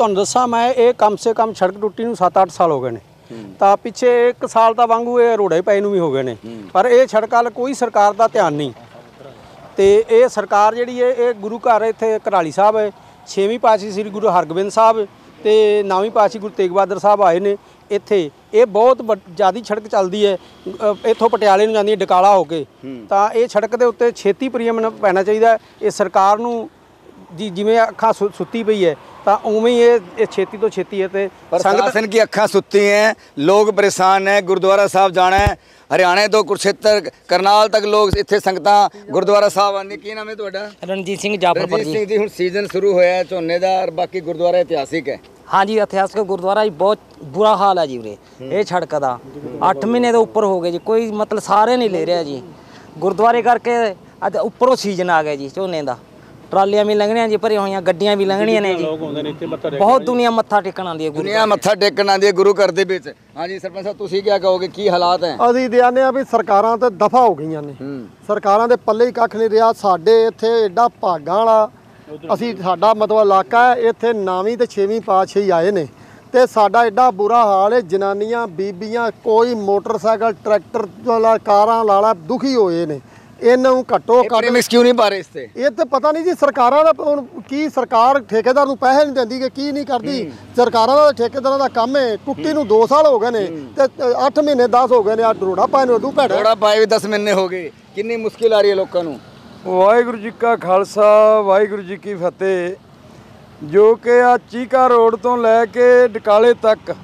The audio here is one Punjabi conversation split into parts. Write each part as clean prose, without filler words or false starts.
ਤੁਹਾਨੂੰ ਦੱਸਾਂ मैं ये कम से कम सड़क टुੱਟੀ ਨੂੰ 7-8 साल हो गए ने ਤਾਂ ਪਿੱਛੇ 1 ਸਾਲ ਤਾਂ ਵਾਂਗੂ ਇਹ ਰੋੜੇ ਪਏ ਨੂੰ ਵੀ ਹੋ ਗਏ ਨੇ ਪਰ ਇਹ ਸੜਕਾਂ ਵੱਲ ਕੋਈ ਸਰਕਾਰ ਦਾ ਧਿਆਨ ਨਹੀਂ ਤੇ ਇਹ ਸਰਕਾਰ ਜਿਹੜੀ ਹੈ ਇਹ ਗੁਰੂ ਘਰ ਇੱਥੇ ਘਰਾਲੀ ਸਾਹਿਬ ਹੈ 6ਵੀਂ ਪਾਤਸ਼ਾਹੀ ਸ੍ਰੀ ਗੁਰੂ ਹਰਗੋਬਿੰਦ ਸਾਹਿਬ ਤੇ 9ਵੀਂ ਪਾਤਸ਼ਾਹੀ ਗੁਰੂ ਤੇਗ ਬਹਾਦਰ ਸਾਹਿਬ ਆਏ ਨੇ ਇੱਥੇ ਇਹ ਬਹੁਤ ਜ਼ਿਆਦੀ ਸੜਕ ਚੱਲਦੀ ਹੈ ਇੱਥੋਂ ਪਟਿਆਲੇ ਨੂੰ ਜਾਂਦੀ ਹੈ ਡਕਾਲਾ ਹੋ ਕੇ ਤਾਂ ਇਹ ਸੜਕ ਦੇ ਉੱਤੇ ਛੇਤੀ ਪ੍ਰੀਅਮ ਪੈਣਾ ਚਾਹੀਦਾ ਇਹ ਸਰਕਾਰ ਨੂੰ जी जिमें अखा सुत्ती पई है तो उवें ये छेती तो छेती है तो प्रशासन की अखा सुत्ती हैं लोग परेशान हैं गुरुद्वारा साहब जाना है हरियाणे तो कुरुक्षेत्र करनाल तक लोग इत्थे संगतां गुरुद्वारा साहब आंदे की नाम है तुहाडा रणजीत सिंह जाफरपुर रणजीत सिंह जी हुण सीजन शुरू होया है झोने दा और बाकी गुरुद्वारा इतिहासिक है हाँ जी इतिहासिक गुरुद्वारा जी बहुत बुरा हाल है जी उरे ये सड़क का 8 महीने तो उपर हो गए जी कोई मतलब सारे नहीं ले रहा जी गुरुद्वारे करके उपरों सीजन आ गया जी झोने का ट्रालियां भी लंघनियां जी भरी हुई गड्डियां भी लंघनियां ने जी बहुत दुनिया मत्था टेकन आती है दुनिया मत्था टेकन आती है गुरु घर दे विच हाँ जी सरपंच साहब तुसीं क्या कहोगे की हालात हैं ਅਸੀਂ ਦਿਆਨੇ ਆ ਵੀ ਸਰਕਾਰਾਂ ਤੇ ਦਫਾ ਹੋ ਗਈਆਂ ਨੇ ਸਰਕਾਰਾਂ ਦੇ ਪੱਲੇ ਹੀ ਕੱਖ ਨਹੀਂ ਰਿਹਾ ਸਾਡੇ ਇੱਥੇ ਐਡਾ ਭਾਗਾਂ ਵਾਲਾ ਅਸੀਂ ਸਾਡਾ ਮਤਲਬ ਇਲਾਕਾ ਹੈ ਇੱਥੇ 9ਵੀਂ ਤੇ 6ਵੀਂ ਪਾਤਸ਼ਾਹੀ ਆਏ ਨੇ ਤੇ ਸਾਡਾ ਐਡਾ ਬੁਰਾ ਹਾਲ ਹੈ ਜਨਾਨੀਆਂ ਬੀਬੀਆਂ ਕੋਈ ਮੋਟਰਸਾਈਕਲ ਟਰੈਕਟਰ ਵਾਲਾ ਕਾਰਾਂ ਵਾਲਾ ਦੁਖੀ ਹੋਏ ਨੇ ਇਹਨਾਂ ਨੂੰ ਘੱਟੋ ਘੱਟ क्यों नहीं पा रहे इससे ਇਹ ਤੇ ਪਤਾ ਨਹੀਂ ਜੀ ਸਰਕਾਰਾਂ ਦਾ ਹੁਣ ਕੀ ਸਰਕਾਰ ਠੇਕੇਦਾਰ ਨੂੰ ਪੈਸੇ ਨਹੀਂ ਦਿੰਦੀ ਕਿ ਕੀ ਨਹੀਂ ਕਰਦੀ ਸਰਕਾਰਾਂ ਦਾ ਠੇਕੇਦਾਰਾਂ ਦਾ ਕੰਮ ਹੈ ਟੁੱਟੀ ਨੂੰ 2 ਸਾਲ ਹੋ ਗਏ ਨੇ ਤੇ 8 ਮਹੀਨੇ 10 ਹੋ ਗਏ ਨੇ ਆ ਰੋੜਾ ਪਾਏ ਨੂੰ ਉਦੋਂ ਭੈੜਾ ਰੋੜਾ ਪਾਏ ਵੀ 10 ਮਹੀਨੇ ਹੋ ਗਏ ਕਿੰਨੀ ਮੁਸ਼ਕਿਲ ਆ ਰਹੀ ਹੈ ਲੋਕਾਂ ਨੂੰ ਵਾਹਿਗੁਰੂ ਜੀ ਕਾ ਖਾਲਸਾ ਵਾਹਿਗੁਰੂ ਜੀ ਕੀ ਫਤਿਹ ਜੋ ਕਿ ਆ ਚੀਕਾ ਰੋਡ ਤੋਂ ਲੈ ਕੇ ਡਕਾਲੇ ਤੱਕ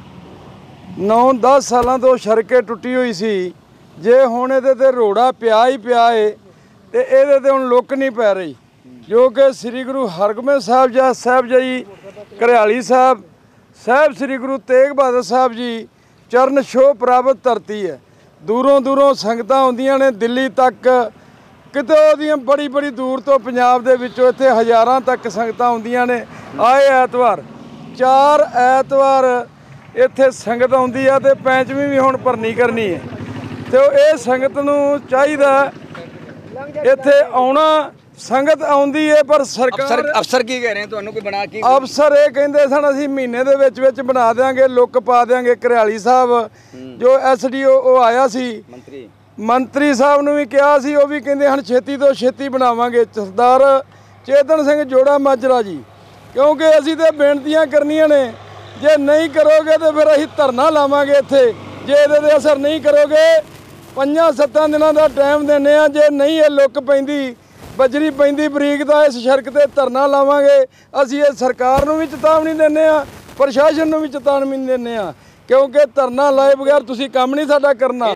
9-10 ਸਾਲਾਂ ਤੋਂ ਸੜਕੇ ਟੁੱਟੀ ਹੋਈ ਸੀ ਜੇ ਹੁਣ ਇਹਦੇ ਤੇ ਰੋੜਾ ਪਿਆ ਹੀ ਪਿਆ ਏ ਤੇ ਇਹਦੇ ਤੇ ਹੁਣ ਲੁੱਕ ਨਹੀਂ ਪੈ ਰਹੀ ਜੋ ਕਿ ਸ੍ਰੀ ਗੁਰੂ ਹਰਗੋਬਿੰਦ ਸਾਹਿਬ ਜੀ ਘਰਿਆਲੀ ਸਾਹਿਬ ਸ੍ਰੀ ਗੁਰੂ ਤੇਗ ਬਹਾਦਰ ਸਾਹਿਬ ਜੀ ਚਰਨ ਛੋਹ ਪ੍ਰਾਪਤ ਧਰਤੀ ਹੈ ਦੂਰੋਂ ਦੂਰੋਂ ਸੰਗਤਾਂ ਆਉਂਦੀਆਂ ਨੇ ਦਿੱਲੀ ਤੱਕ ਕਿਤੇ ਉਹਦੀਆਂ ਬੜੀ ਦੂਰ ਤੋਂ ਪੰਜਾਬ ਦੇ ਵਿੱਚੋਂ ਇੱਥੇ ਹਜ਼ਾਰਾਂ ਤੱਕ ਸੰਗਤਾਂ ਆਉਂਦੀਆਂ ਨੇ ਆਏ ਐਤਵਾਰ 4 ਐਤਵਾਰ ਇੱਥੇ ਸੰਗਤ ਆਉਂਦੀ ਆ ਤੇ ਪੰਚਵੀਂ ਵੀ ਹੁਣ ਭਰਨੀ ਕਰਨੀ ਹੈ ਤੇ ਇਹ ਸੰਗਤ ਨੂੰ ਚਾਹੀਦਾ ਇੱਥੇ ਆਉਣਾ ਸੰਗਤ ਆਉਂਦੀ ਹੈ ਪਰ ਸਰਕਾਰ ਅਫਸਰ ਕੀ ਕਹਿ ਰਹੇ ਤੁਹਾਨੂੰ ਕੋਈ ਬਣਾ ਕੀ ਅਫਸਰ ਇਹ ਕਹਿੰਦੇ ਸਨ ਅਸੀਂ ਮਹੀਨੇ ਦੇ ਵਿੱਚ ਬਣਾ ਦਿਆਂਗੇ ਲੁੱਕ ਪਾ ਦਿਆਂਗੇ ਘਰਿਆਲੀ ਸਾਹਿਬ ਜੋ ਐਸਡੀਓ ਉਹ ਆਇਆ ਸੀ ਮੰਤਰੀ ਸਾਹਿਬ ਨੂੰ ਵੀ ਕਿਹਾ ਸੀ ਉਹ ਵੀ ਕਹਿੰਦੇ ਹਨ ਛੇਤੀ ਤੋਂ ਛੇਤੀ ਬਣਾਵਾਂਗੇ ਸਰਦਾਰ ਚੇਤਨ ਸਿੰਘ ਜੋੜਾ ਮਾਜਰਾ ਜੀ ਕਿਉਂਕਿ ਅਸੀਂ ਤੇ ਬੇਨਤੀਆਂ ਕਰਨੀਆਂ ਨੇ ਜੇ ਨਹੀਂ ਕਰੋਗੇ ਤੇ ਫਿਰ ਅਸੀਂ ਧਰਨਾ ਲਾਵਾਂਗੇ ਇੱਥੇ ਜੇ ਇਹਦੇ ਤੇ ਅਸਰ ਨਹੀਂ ਕਰੋਗੇ 5-7 ਦਿਨਾਂ ਦਾ ਟਾਈਮ ਦਿੰਦੇ ਆ ਜੇ ਨਹੀਂ ਇਹ ਲੁੱਕ ਪੈਂਦੀ ਬਜਰੀ ਪੈਂਦੀ ਬਰੀਕ ਦਾ ਇਸ ਸੜਕ ਤੇ ਧਰਨਾ ਲਾਵਾਂਗੇ ਅਸੀਂ ਇਹ ਸਰਕਾਰ ਨੂੰ ਵੀ ਚੇਤਾਵਨੀ ਦਿੰਦੇ ਆ ਪ੍ਰਸ਼ਾਸਨ ਨੂੰ ਵੀ ਚੇਤਾਵਨੀ ਦਿੰਦੇ ਆ ਕਿਉਂਕਿ ਧਰਨਾ ਲਾਏ ਬਗੈਰ ਤੁਸੀਂ ਕੰਮ ਨਹੀਂ ਸਾਡਾ ਕਰਨਾ